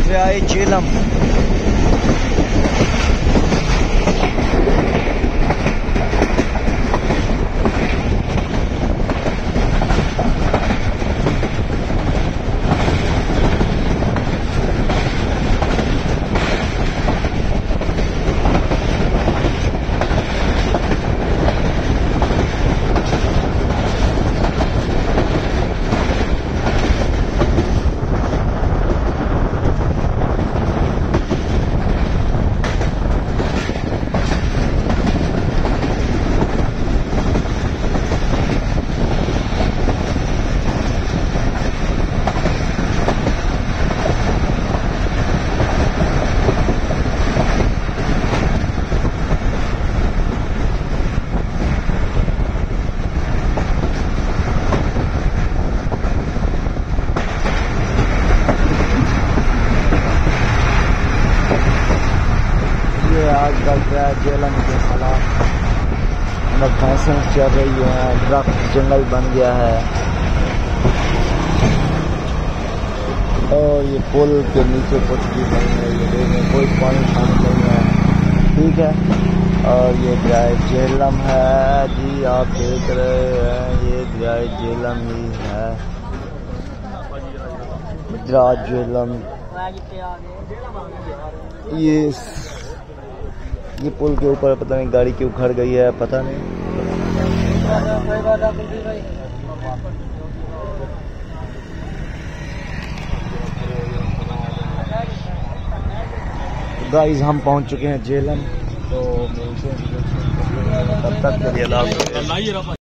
دریائے جہلم. آج کل دریائے جہلم کے حالات بھینسیں چل رہی ہیں، درخت جنگل بن گیا ہے اور یہ پل کے نیچے کچھ بھی نہیں ہے، یہ دیکھیں کوئی پانی نہیں ہے. ٹھیک ہے، اور یہ دریائے جہلم ہے جی، آپ دیکھ رہے ہیں یہ دریائے جہلم ہی ہے. دریائے جہلم یہ پل کے اوپر پتہ نہیں گاڑی کیوں کھڑ گئی ہے، پتہ نہیں. گائز ہم پہنچ چکے ہیں جہلم، تو تب تک کے لیے اللہ حافظ.